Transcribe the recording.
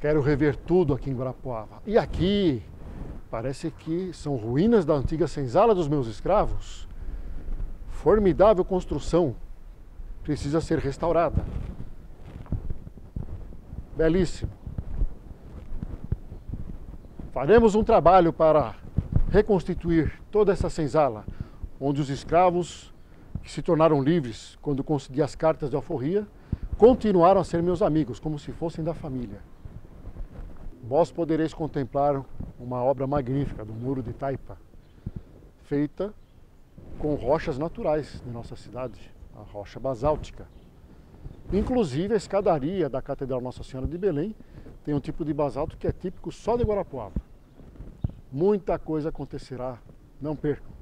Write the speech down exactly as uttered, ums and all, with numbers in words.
Quero rever tudo aqui em Guarapuava. E aqui, parece que são ruínas da antiga senzala dos meus escravos. Formidável construção. Precisa ser restaurada. Belíssimo. Faremos um trabalho para reconstituir toda essa senzala, onde os escravos que se tornaram livres quando concedi as cartas de alforria, continuaram a ser meus amigos, como se fossem da família. Vós podereis contemplar uma obra magnífica do Muro de Taipa, feita com rochas naturais de nossa cidade, a rocha basáltica. Inclusive a escadaria da Catedral Nossa Senhora de Belém tem um tipo de basalto que é típico só de Guarapuava. Muita coisa acontecerá, não percam.